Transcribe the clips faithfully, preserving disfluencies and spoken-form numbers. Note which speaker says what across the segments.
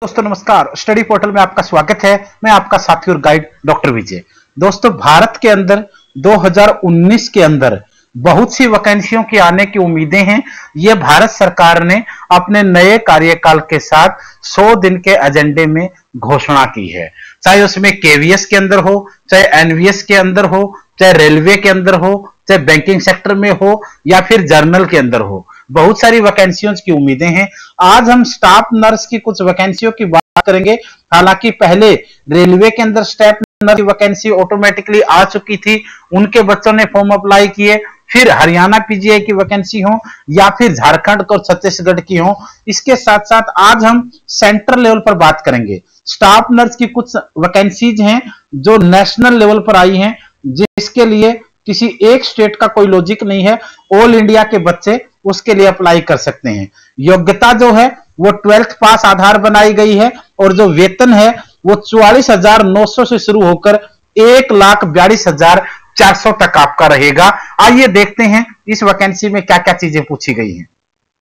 Speaker 1: दोस्तों नमस्कार, study portal में आपका स्वागत है। मैं आपका साथी और गाइड डॉक्टर विजय। दोस्तों, भारत के अंदर दो हज़ार उन्नीस के अंदर बहुत सी वैकेंसियों की आने की उम्मीदें हैं। यह भारत सरकार ने अपने नए कार्यकाल के साथ सौ दिन के एजेंडे में घोषणा की है। चाहे उसमें केवीएस के अंदर हो, चाहे एनवीएस के अंदर हो, चाहे रेलवे के अंदर हो, चाहे बैंकिंग सेक्टर में हो या फिर जर्नल के अंदर हो, बहुत सारी वैकेंसियों की उम्मीदें हैं। आज हम स्टाफ नर्स की कुछ वैकेंसियों की बात करेंगे। हालांकि पहले रेलवे के अंदर स्टाफ नर्स की वैकेंसी ऑटोमेटिकली आ चुकी थी, उनके बच्चों ने फॉर्म अप्लाई किए। फिर हरियाणा पीजीआई की वैकेंसी हो या फिर झारखंड और छत्तीसगढ़ की हो। इसके साथ साथ आज हम सेंट्रल लेवल पर बात करेंगे। स्टाफ नर्स की कुछ वैकेंसीज हैं जो नेशनल लेवल पर आई हैं, जिसके लिए किसी एक स्टेट का कोई लॉजिक नहीं है। ऑल इंडिया के बच्चे उसके लिए अप्लाई कर सकते हैं। योग्यता जो है वो ट्वेल्थ पास आधार बनाई गई है और जो वेतन है वो चौवालीस हजार नौ सौ से शुरू होकर एक लाख बयालीस हजार चार सौ तक आपका रहेगा। आइए देखते हैं इस वैकेंसी में क्या क्या चीजें पूछी गई हैं।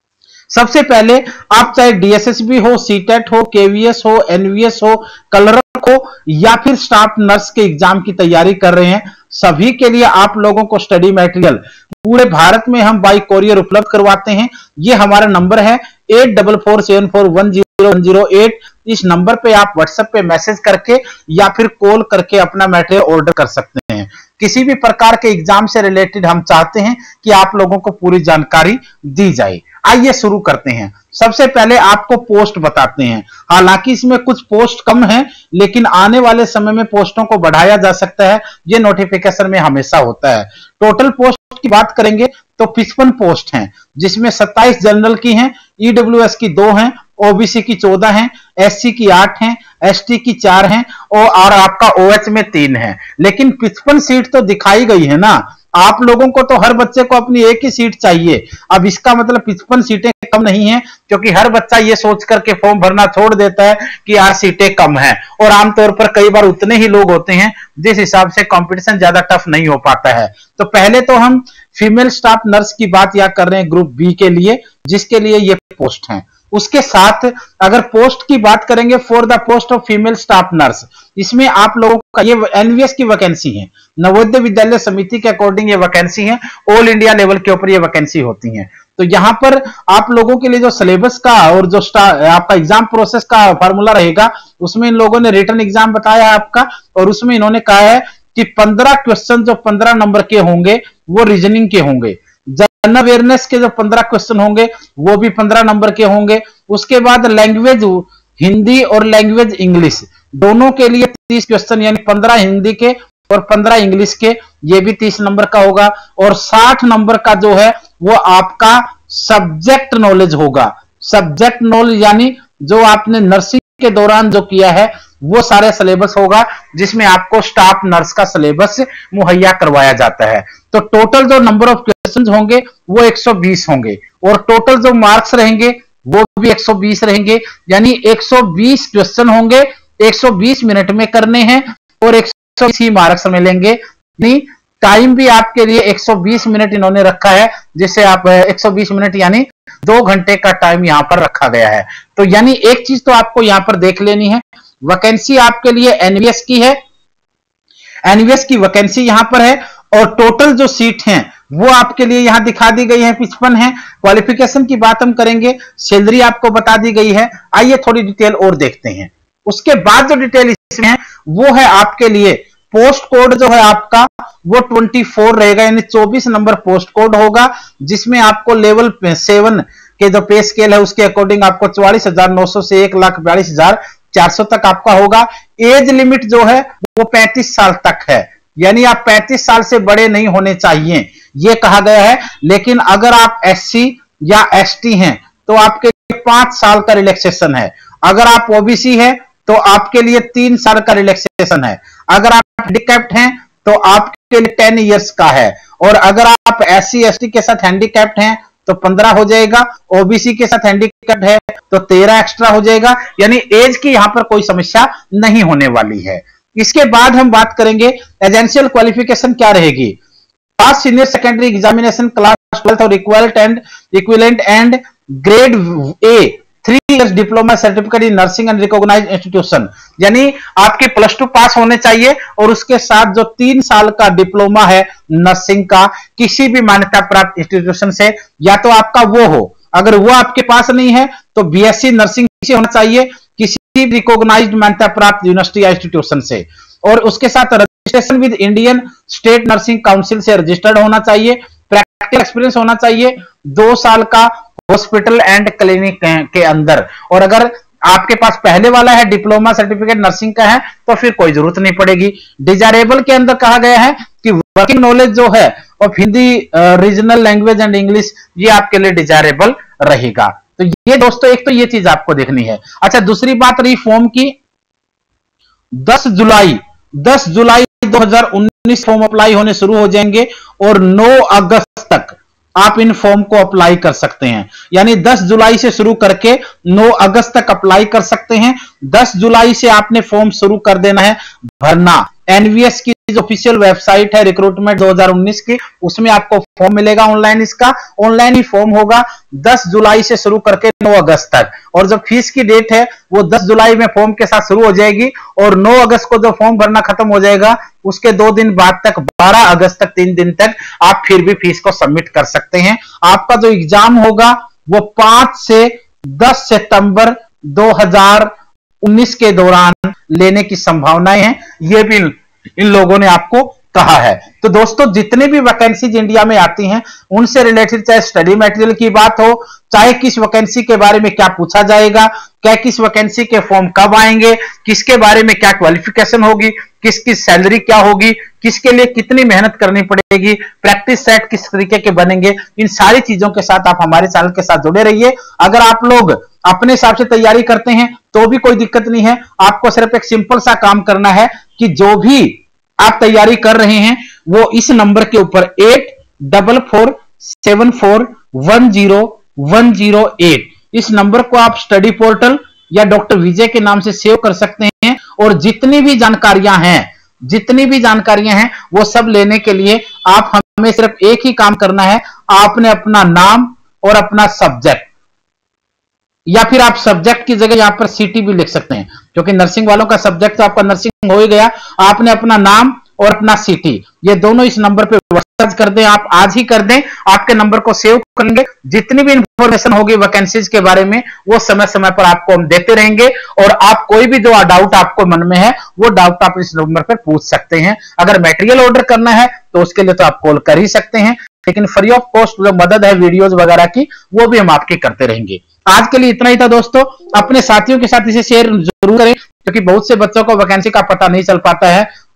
Speaker 1: सबसे पहले आप चाहे डीएसएसबी हो, सीटेट हो, केवीएस हो, एनवीएस हो, क्लर्क हो या फिर स्टाफ नर्स के एग्जाम की तैयारी कर रहे हैं, सभी के लिए आप लोगों को स्टडी मटेरियल पूरे भारत में हम बाई कोरियर उपलब्ध करवाते हैं। ये हमारा नंबर है eight double four seven four one zero one zero eight. इस नंबर पे आप व्हाट्सएप पे मैसेज करके या फिर कॉल करके अपना मटेरियल ऑर्डर कर सकते हैं। किसी भी प्रकार के एग्जाम से रिलेटेड हम चाहते हैं कि आप लोगों को पूरी जानकारी दी जाए। आइए शुरू करते हैं। सबसे पहले आपको पोस्ट बताते हैं। हालांकि इसमें कुछ पोस्ट कम है, लेकिन आने वाले समय में पोस्टों को बढ़ाया जा सकता है। यह नोटिफिकेशन में हमेशा होता है। टोटल पोस्ट की बात करेंगे तो पचपन पोस्ट हैं, जिसमें सत्ताईस जनरल की हैं, ईडब्ल्यूएस की दो हैं, ओबीसी की चौदह हैं, एससी की आठ हैं, एसटी की चार हैं और, और आपका ओएच में तीन है। लेकिन पचपन सीट तो दिखाई गई है ना। आप लोगों को तो हर बच्चे को अपनी एक ही सीट चाहिए। अब इसका मतलब पचपन सीटें कम नहीं है, क्योंकि हर बच्चा ये सोच करके फॉर्म भरना छोड़ देता है कि यार सीटें कम हैं, और आमतौर पर कई बार उतने ही लोग होते हैं, जिस हिसाब से कंपटीशन ज्यादा टफ नहीं हो पाता है। तो पहले तो हम फीमेल स्टाफ नर्स की बात या कर रहे हैं ग्रुप बी के लिए, जिसके लिए ये पोस्ट हैं। उसके साथ अगर पोस्ट की बात करेंगे for the post of female staff nurse, इसमें आप लोगों का ये एनवीएस की वैकेंसी है। नवोदय विद्यालय समिति के अकॉर्डिंग ये वैकेंसी है। ऑल इंडिया लेवल के ऊपर ये वैकेंसी होती है। तो यहां पर आप लोगों के लिए जो सिलेबस का और जो आपका एग्जाम प्रोसेस का फॉर्मूला रहेगा, उसमें इन लोगों ने रिटन एग्जाम बताया है आपका, और उसमें इन्होंने कहा है कि पंद्रह क्वेश्चन जो पंद्रह नंबर के होंगे वो रीजनिंग के होंगे। जनरल अवेयरनेस के जो पंद्रह क्वेश्चन होंगे वो भी पंद्रह नंबर के होंगे। उसके बाद लैंग्वेज हिंदी और लैंग्वेज इंग्लिश दोनों के लिए तीस क्वेश्चन, यानी पंद्रह हिंदी के और पंद्रह इंग्लिश के, ये भी तीस नंबर का होगा। और साठ नंबर का जो है वो आपका सब्जेक्ट नॉलेज होगा। सब्जेक्ट नॉलेज यानी जो आपने नर्सिंग के दौरान जो किया है वो सारे सिलेबस होगा, जिसमें आपको स्टाफ नर्स का सिलेबस मुहैया करवाया जाता है। तो टोटल जो नंबर ऑफ क्वेश्चंस होंगे वो एक सौ बीस होंगे, और टोटल जो मार्क्स रहेंगे वो भी एक सौ बीस रहेंगे। यानी एक सौ बीस क्वेश्चन होंगे, एक सौ बीस मिनट में करने हैं और एक सौ बीस ही मार्क्स मिलेंगे। नहीं, टाइम भी आपके लिए एक सौ बीस मिनट इन्होंने रखा है, जिससे आप एक सौ बीस मिनट यानी दो घंटे का टाइम यहां पर रखा गया है। तो यानी एक चीज तो आपको यहां पर देख लेनी है, वैकेंसी आपके लिए एनवीएस की है। एनवीएस की वैकेंसी यहां पर है, और टोटल जो सीट हैं वो आपके लिए यहां दिखा दी गई है, पचपन है। क्वालिफिकेशन की बात हम करेंगे, सैलरी आपको बता दी गई है। आइए थोड़ी डिटेल और देखते हैं। उसके बाद जो डिटेल इसमें है वो है आपके लिए पोस्ट कोड जो है आपका वो चौबीस रहेगा, यानी चौबीस नंबर पोस्ट कोड होगा, जिसमें आपको लेवल सेवन के जो पे स्केल है उसके अकॉर्डिंग आपको चौवालीस हजार नौ सौ से एक लाख बयालीस हजार चार सौ तक आपका होगा। एज लिमिट जो है वो पैंतीस साल तक है, यानी आप पैंतीस साल से बड़े नहीं होने चाहिए, ये कहा गया है। लेकिन अगर आप एससी या एसटी हैं तो आपके लिए पांच साल का रिलैक्सेशन है। अगर आप ओबीसी है तो आपके लिए तीन साल का रिलैक्सेशन है। अगर आप हैंडीकैप्ड हैं तो आपके लिए टेन इयर्स का है। और अगर आप एससी एसटी के साथ हैंडीकैप्ड हैं तो पंद्रह हो जाएगा, ओबीसी के साथ हैंडीकैप्ड है तो तेरह एक्स्ट्रा हो जाएगा। यानी एज की यहां पर कोई समस्या नहीं होने वाली है। इसके बाद हम बात करेंगे एजेंशियल क्वालिफिकेशन क्या रहेगी। Pass senior secondary examination class twelfth और equivalent and equivalent and grade a three years diploma certificate in nursing and recognised institution, यानी आपके प्लस टू पास होने चाहिए और उसके साथ जो तीन साल का डिप्लोमा है नर्सिंग का किसी भी मान्यता प्राप्त इंस्टीट्यूशन से, या तो आपका वो हो, अगर वो आपके पास नहीं है तो बीएससी नर्सिंग से होना चाहिए किसी रिकॉग्नाइज्ड मान्यता प्राप्त यूनिवर्सिटी या इंस्टीट्यूशन से, और उसके साथ registration with Indian state nursing council से रजिस्टर्ड होना चाहिए, प्रैक्टिकल एक्सपीरियंस होना चाहिए दो साल का हॉस्पिटल एंड क्लिनिक के अंदर, और अगर आपके पास पहले वाला है डिप्लोमा सर्टिफिकेट नर्सिंग का है तो फिर कोई जरूरत नहीं पड़ेगी। डिजायरेबल के अंदर कहा गया है कि वर्किंग नॉलेज जो है of Hindi regional language and English, ये आपके लिए डिजायरेबल रहेगा। तो ये दोस्तों एक तो ये चीज आपको देखनी है। अच्छा, दूसरी बात रही फॉर्म की, दस जुलाई दस जुलाई दो हज़ार उन्नीस फॉर्म अप्लाई होने शुरू हो जाएंगे और नौ अगस्त तक आप इन फॉर्म को अप्लाई कर सकते हैं, यानी दस जुलाई से शुरू करके नौ अगस्त तक अप्लाई कर सकते हैं। दस जुलाई से आपने फॉर्म शुरू कर देना है भरना। एनवीएस की जो ऑफिशियल वेबसाइट है रिक्रूटमेंट दो हज़ार उन्नीस की, उसमें आपको फॉर्म मिलेगा ऑनलाइन, इसका ऑनलाइन ही फॉर्म होगा दस जुलाई से शुरू करके नौ अगस्त तक, और जब फीस की डेट है वो दस जुलाई में फॉर्म के साथ शुरू हो जाएगी और नौ अगस्त को जब फॉर्म भरना खत्म हो जाएगा उसके दो दिन बाद तक बारह अगस्त तक तीन दिन तक आप फिर भी फीस को सबमिट कर सकते हैं। आपका जो एग्जाम होगा वो पांच से दस सितंबर दो हज़ार उन्नीस के दौरान लेने की संभावनाएं हैं, ये भी इन लोगों ने आपको कहा है। तो दोस्तों जितने भी वैकेंसीज इंडिया में आती हैं उनसे रिलेटेड चाहे स्टडी मटेरियल की बात हो, चाहे किस वैकेंसी के बारे में क्या पूछा जाएगा, क्या किस वैकेंसी के फॉर्म कब आएंगे, किसके बारे में क्या क्वालिफिकेशन होगी, किसकी सैलरी क्या होगी, किसके लिए कितनी मेहनत करनी पड़ेगी, प्रैक्टिस सेट किस तरीके के बनेंगे, इन सारी चीजों के साथ आप हमारे चैनल के साथ जुड़े रहिए। अगर आप लोग अपने हिसाब से तैयारी करते हैं तो भी कोई दिक्कत नहीं है, आपको सिर्फ एक सिंपल सा काम करना है कि जो भी आप तैयारी कर रहे हैं वो इस नंबर के ऊपर eight double four seven four one zero one zero eight, इस नंबर को आप स्टडी पोर्टल या डॉक्टर विजय के नाम से सेव कर सकते हैं, और जितनी भी जानकारियां हैं जितनी भी जानकारियां हैं वो सब लेने के लिए आप हमें सिर्फ एक ही काम करना है, आपने अपना नाम और अपना सब्जेक्ट, या फिर आप सब्जेक्ट की जगह यहां पर सिटी भी लिख सकते हैं, क्योंकि नर्सिंग वालों का सब्जेक्ट तो आपका नर्सिंग हो ही गया। आपने अपना नाम और अपना सिटी ये दोनों इस नंबर पे व्हाट्सएप कर दें, आप आज ही कर दें, आपके नंबर को सेव करेंगे, जितनी भी इंफॉर्मेशन होगी वैकेंसीज के बारे में वो समय समय पर आपको हम देते रहेंगे, और आप कोई भी जो डाउट आपको मन में है वो डाउट आप इस नंबर पर पूछ सकते हैं। अगर मटेरियल ऑर्डर करना है तो उसके लिए तो आप कॉल कर ही सकते हैं, लेकिन फ्री ऑफ कॉस्ट जो मदद है वीडियोज वगैरह की वो भी हम आपकी करते रहेंगे। आज के लिए इतना ही था दोस्तों, अपने साथियों के साथ इसे शेयर जरूर करें, क्योंकि बहुत से बच्चों को वैकेंसी का पता नहीं चल पाता है,